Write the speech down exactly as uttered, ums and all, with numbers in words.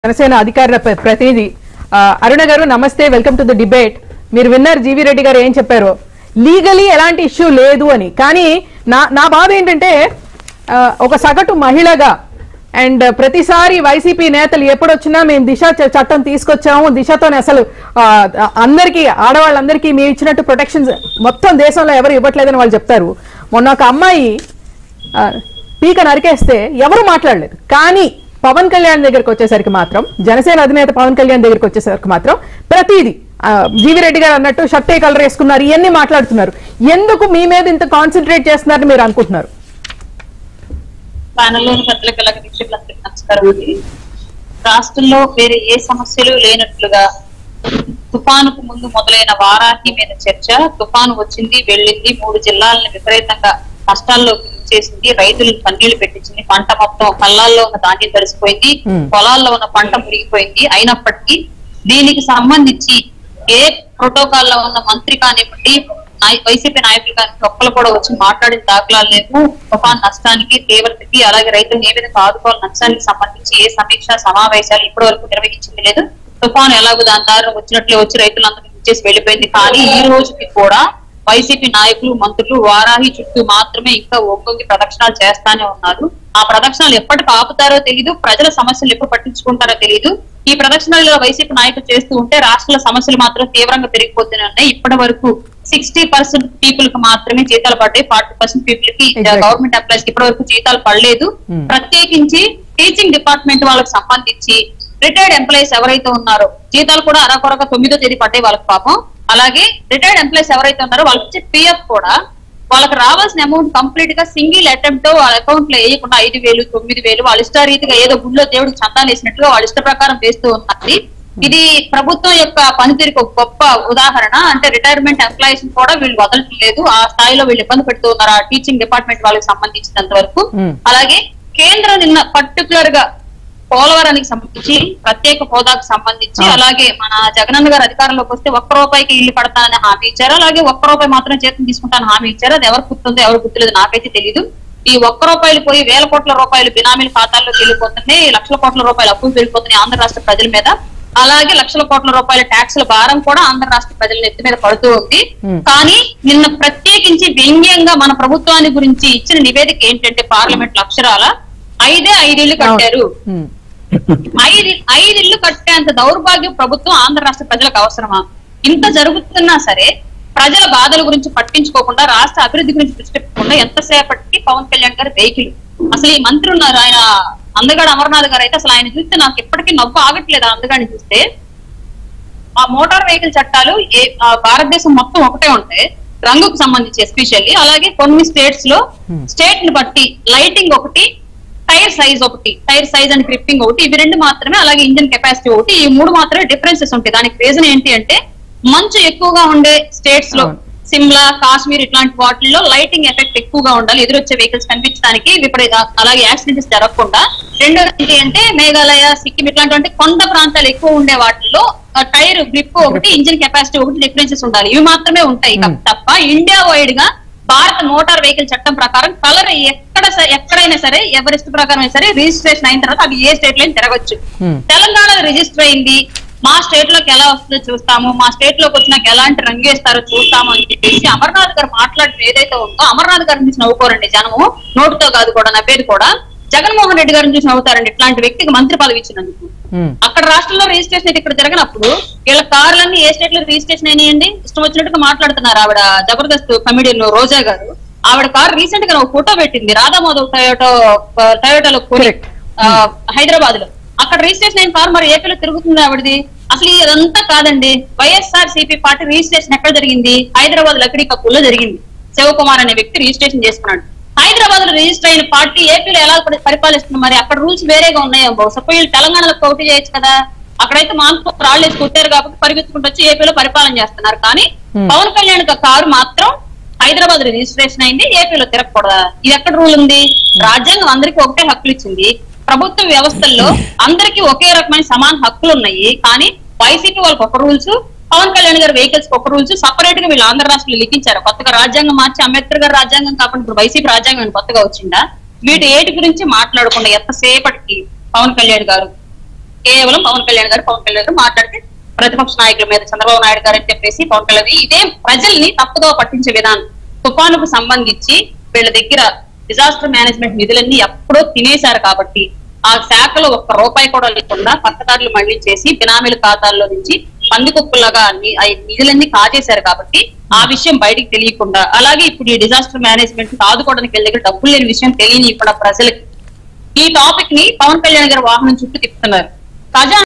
జనసేన అధికార ప్రతినిధి అరుణ గారు నమస్తే, వెల్కమ్ టు ది డిబేట్. మీరు విన్నారు జీవీ రెడ్డి గారు ఏం చెప్పారో, లీగలీ ఎలాంటి ఇష్యూ లేదు అని. కానీ నా నా బాధ ఏంటంటే ఒక సగటు మహిళగా అండ్ ప్రతిసారి వైసీపీ నేతలు ఎప్పుడొచ్చినా మేము దిశ చట్టం తీసుకొచ్చాము, దిశతోనే అసలు అందరికీ ఆడవాళ్ళందరికీ మేము ఇచ్చినట్టు ప్రొటెక్షన్స్ మొత్తం దేశంలో ఎవరు ఇవ్వట్లేదని వాళ్ళు చెప్తారు. మొన్న ఒక అమ్మాయి పీక నరికేస్తే ఎవరు మాట్లాడలేదు. కానీ పవన్ కళ్యాణ్ దగ్గరికి వచ్చేసరికి మాత్రం, జనసేన అధినేత పవన్ కళ్యాణ్ దగ్గరికి వచ్చేసరికి మాత్రం ప్రతిదీ జీవీ రెడ్డి గారు అన్నట్టు షర్టే కలర్ వేసుకున్నారు, ఇవన్నీ మాట్లాడుతున్నారు. ఎందుకు మీ మీద ఇంత కాన్సన్ట్రేట్ చేస్తున్నారని మీరు అనుకుంటున్నారు? రాష్ట్రంలో వేరే ఏ సమస్యలు లేనట్లుగా తుఫానుకు ముందు మొదలైన వారాహి మీద చర్చ, తుఫాను వచ్చింది వెళ్ళింది, మూడు జిల్లాలను విపరీతంగా కష్టాల్లో చేసింది, రైతులు కన్నీళ్లు పెట్టించింది, పంట మొత్తం కళ్ళాల్లో ఉన్న ధాన్యం తడిసిపోయింది, పొలాల్లో ఉన్న పంట మురిగిపోయింది. అయినప్పటికీ దీనికి సంబంధించి ఏ ప్రోటోకాల్ లో ఉన్న మంత్రి కానివ్వండి, వైసీపీ నాయకులు కానీ ఒక్కరు కూడా వచ్చి మాట్లాడిన దాఖలాలు లేవు. తుఫాన్ నష్టానికి, తీవ్రతకి, అలాగే రైతులను ఏ విధంగా ఆదుకోవాలి నష్టానికి సంబంధించి ఏ సమీక్ష సమావేశాలు ఇప్పటి వరకు నిర్వహించింది లేదు. తుఫాను ఎలాగో దాని దారిలో వచ్చినట్లే వచ్చి రైతులందరూ ఇచ్చేసి వెళ్ళిపోయింది. కానీ ఈ రోజుకి కూడా వైసీపీ నాయకులు, మంత్రులు వారాహి చుట్టూ మాత్రమే ఇంకా ఒక్కొక్క ప్రదక్షిణాలు చేస్తానే ఉన్నారు. ఆ ప్రదక్షిణాలు ఎప్పటికి ఆపుతారో తెలియదు, ప్రజల సమస్యలు ఎప్పుడు పట్టించుకుంటారో తెలియదు. ఈ ప్రదక్షిణాలలో వైసీపీ నాయకులు చేస్తూ ఉంటే రాష్ట్రాల సమస్యలు మాత్రం తీవ్రంగా పెరిగిపోతూనే ఉన్నాయి. ఇప్పటి వరకు సిక్స్టీ పర్సెంట్ పీపుల్ కి మాత్రమే జీతాలు పడ్డాయి, ఫార్టీ పర్సెంట్ పీపుల్ కి గవర్నమెంట్ ఎంప్లాయీస్ కి ఇప్పటి వరకు జీతాలు పడలేదు. ప్రత్యేకించి టీచింగ్ డిపార్ట్మెంట్ వాళ్ళకి సంబంధించి రిటైర్డ్ ఎంప్లాయీస్ ఎవరైతే ఉన్నారో జీతాలు కూడా అరకొరగా తొమ్మిదో తేదీ పడ్డాయి వాళ్ళకి పాపం. అలాగే రిటైర్డ్ ఎంప్లాయీస్ ఎవరైతే ఉన్నారో వాళ్ళకి వచ్చే పిఎఫ్ కూడా వాళ్ళకి రావాల్సిన అమౌంట్ కంప్లీట్ గా సింగిల్ అటెంప్ట్ వాళ్ళ అకౌంట్ లో వేయకుండా ఐదు వేలు తొమ్మిది వేలు వాళ్ళ ఇష్ట రీతిగా ఏదో గుళ్ళో దేవుడికి చందాలు వేసినట్టుగా వాళ్ళ ఇష్ట ప్రకారం వేస్తూ ఉన్నది. ఇది ప్రభుత్వం యొక్క పనితీరుకు ఒక గొప్ప ఉదాహరణ. అంటే రిటైర్మెంట్ ఎంప్లాయీస్ కూడా వీళ్ళు వదలట్లేదు, ఆ స్థాయిలో వీళ్ళు ఇబ్బంది పెడుతూ ఉన్నారు ఆ టీచింగ్ డిపార్ట్మెంట్ వాళ్ళకి సంబంధించినంత వరకు. అలాగే కేంద్రం నిన్న పర్టికులర్ గా పోలవరానికి సంబంధించి, ప్రత్యేక హోదాకు సంబంధించి, అలాగే మన జగనన్న గారు అధికారంలోకి వస్తే ఒక్క రూపాయికి ఇల్లు పడతానని హామీ ఇచ్చారు, అలాగే ఒక్క రూపాయి మాత్రం జీతం తీసుకుంటానని హామీ ఇచ్చారు. అది ఎవరు గుర్తుందో ఎవరు గుర్తులేదు నాకైతే తెలియదు. ఈ ఒక్క రూపాయలు పోయి వేల కోట్ల రూపాయలు బినామీల ఖాతాల్లోకి వెళ్ళిపోతున్నాయి, లక్షల కోట్ల రూపాయలు అప్పులు వెళ్ళిపోతున్నాయి ఆంధ్ర రాష్ట్ర ప్రజల మీద. అలాగే లక్షల కోట్ల రూపాయల ట్యాక్సుల భారం కూడా ఆంధ్ర రాష్ట్ర ప్రజల నెత్తి మీద పడుతూ ఉంది. కానీ నిన్న ప్రత్యేకించి వ్యంగ్యంగా మన ప్రభుత్వాన్ని గురించి ఇచ్చిన నివేదిక ఏంటంటే, పార్లమెంట్ అక్షరాల ఐదే ఐదేళ్లు కట్టారు, ఐదు ఐదిళ్లు కట్టేంత దౌర్భాగ్యం ప్రభుత్వం ఆంధ్ర రాష్ట్ర ప్రజలకు అవసరమా? ఇంత జరుగుతున్నా సరే ప్రజల బాధల గురించి పట్టించుకోకుండా, రాష్ట్ర అభివృద్ధి గురించి దృష్టి పెట్టకుండా ఎంతసేపటికి పవన్ కళ్యాణ్ గారు వెహికల్. అసలు ఈ మంత్రి ఉన్నారు ఆయన అందగాడు అమర్నాథ్ గారు అయితే అసలు ఆయన చూస్తే నాకు ఎప్పటికీ నవ్వు ఆగట్లేదు. అందగాడిని చూస్తే ఆ మోటార్ వెహికల్ చట్టాలు ఏ భారతదేశం మొత్తం ఒకటే ఉంటాయి రంగుకు సంబంధించి ఎస్పెషల్లీ. అలాగే కొన్ని స్టేట్స్ లో స్టేట్ ని బట్టి లైటింగ్ ఒకటి, టైర్ సైజ్ ఒకటి, టైర్ సైజ్ అండ్ గ్రిప్పింగ్ ఒకటి, ఇవి రెండు మాత్రమే. అలాగే ఇంజిన్ కెపాసిటీ ఒకటి, ఈ మూడు మాత్రమే డిఫరెన్సెస్ ఉంటాయి. దానికి రీజన్ ఏంటి అంటే, మంచు ఎక్కువగా ఉండే స్టేట్స్ లో సిమ్లా, కాశ్మీర్ ఇట్లాంటి వాటిల్లో లైటింగ్ ఎఫెక్ట్ ఎక్కువగా ఉండాలి ఎదురొచ్చే వెహికల్స్ కనిపించడానికి, విపరీత అలాగే యాక్సిడెంట్స్ జరగకుండా. రెండోది ఏంటి అంటే, మేఘాలయ, సిక్కిం ఇట్లాంటి కొండ ప్రాంతాలు ఎక్కువ ఉండే వాటిల్లో టైర్ గ్రిప్ ఒకటి, ఇంజిన్ కెపాసిటీ ఒకటి డిఫరెన్సెస్ ఉండాలి. ఇవి మాత్రమే ఉంటాయి తప్ప ఇండియా వైడ్ గా భారత మోటార్ వెహికల్ చట్టం ప్రకారం కలర్ ఎక్కడ ఎక్కడైనా సరే ఎవరెస్ట్ ప్రకారం అయినా సరే రిజిస్ట్రేషన్ అయిన తర్వాత అది ఏ స్టేట్ లో తిరగచ్చు. తెలంగాణలో రిజిస్టర్ అయింది, మా స్టేట్ లోకి ఎలా వస్తుందో చూస్తాము, మా స్టేట్ లోకి వచ్చినాక ఎలాంటి రంగు వేస్తారో చూస్తాము అని చెప్పేసి అమర్నాథ్ గారు మాట్లాడిన ఏదైతే ఉందో, అమర్నాథ్ గారిని చూసి నవ్వుకోరండి జనము, నోటుతో కాదు కూడా నవ్వేది కూడా. జగన్మోహన్ రెడ్డి గారిని చూసి నవ్వుతారండి ఇట్లాంటి వ్యక్తికి మంత్రి పదవి ఇచ్చినందుకు. అక్కడ రాష్ట్రంలో రిజిస్ట్రేషన్ అయితే ఇక్కడ తిరగనప్పుడు వీళ్ళ కార్లన్నీ ఏ స్టేట్ లో రిజిస్ట్రేషన్ అయినాయండి? ఇష్టం వచ్చినట్టుగా మాట్లాడుతున్నారు. ఆవిడ జబర్దస్త్ కమెడియన్ రోజా గారు, ఆవిడ కార్ రీసెంట్ గా ఒక ఫోటో పెట్టింది రాధామాధవ్ టయోటో టయోటాలో హైదరాబాద్ లో. అక్కడ రిజిస్ట్రేషన్ అయిన కార్ మరి ఏపీలో తిరుగుతుంది ఆవిడది. అసలు ఇదంతా కాదండి, వైఎస్ఆర్ సిపి పార్టీ రిజిస్ట్రేషన్ ఎక్కడ జరిగింది? హైదరాబాద్ లక్డీ కప్పుల్లో జరిగింది. శివకుమార్ అనే వ్యక్తి రిజిస్ట్రేషన్ చేసుకున్నాడు. హైదరాబాద్ లో రిజిస్టర్ అయిన పార్టీ ఏపీలో ఎలా పరిపాలిస్తుంది? మరి అక్కడ రూల్స్ వేరేగా ఉన్నాయో బహుశా పోయి తెలంగాణలో పోటీ చేయొచ్చు కదా. అక్కడైతే మాకు రాళ్ళు వేసి కొట్టారు కాబట్టి పరిగెత్తుకుంటూ వచ్చి ఏపీలో పరిపాలన చేస్తున్నారు. కానీ పవన్ కళ్యాణ్ కారు మాత్రం హైదరాబాద్ లో రిజిస్ట్రేషన్ అయింది, ఏపీలో తిరగకూడదా? ఇది ఎక్కడ రూల్ ఉంది? రాజ్యాంగం అందరికీ ఒకటే హక్కులు ఇచ్చింది. ప్రభుత్వ వ్యవస్థల్లో అందరికీ ఒకే రకమైన సమాన హక్కులు ఉన్నాయి. కానీ వైసీపీ వాళ్ళకి ఒక రూల్స్, పవన్ కళ్యాణ్ గారు వెహికల్స్ ఒక రూల్స్ సపరేట్ గా వీళ్ళు ఆంధ్ర రాష్ట్రంలో లిఖించారు. కొత్తగా రాజ్యాంగం మార్చి అంబేద్కర్ గారు రాజ్యాంగం కాకుండా ఇప్పుడు వైసీపీ రాజ్యాంగం కొత్తగా వచ్చిందా? వీటి ఏటి గురించి మాట్లాడకుండా ఎంతసేపటికి పవన్ కళ్యాణ్ గారు కేవలం పవన్ కళ్యాణ్ గారు పవన్ కళ్యాణ్ గారు మాట్లాడితే ప్రతిపక్ష నాయకుల మీద చంద్రబాబు నాయుడు గారు అని చెప్పేసి పవన్ కళ్యాణ్ ఇదే ప్రజల్ని తప్పుదో పట్టించే విధానం. తుఫానుకు సంబంధించి వీళ్ళ దగ్గర డిజాస్టర్ మేనేజ్మెంట్ నిధులన్నీ ఎప్పుడో తినేశారు కాబట్టి ఆ శాఖలో ఒక్క రూపాయి కూడా లేకుండా పక్కదారులు మళ్లీ చేసి బినామీల ఖాతాల్లో నుంచి పందికొక్కులాగా నిధులన్నీ కాజేశారు కాబట్టి ఆ విషయం బయటికి తెలియకుండా, అలాగే ఇప్పుడు ఈ డిజాస్టర్ మేనేజ్మెంట్ ఆదుకోవడానికి వెళ్ళే దగ్గర డబ్బులు లేని విషయం తెలియని ఇప్పుడు ప్రజలకి ఈ టాపిక్ ని పవన్ కళ్యాణ్ గారు వాహనం చుట్టూ తిప్పుతున్నారు. ఖజానా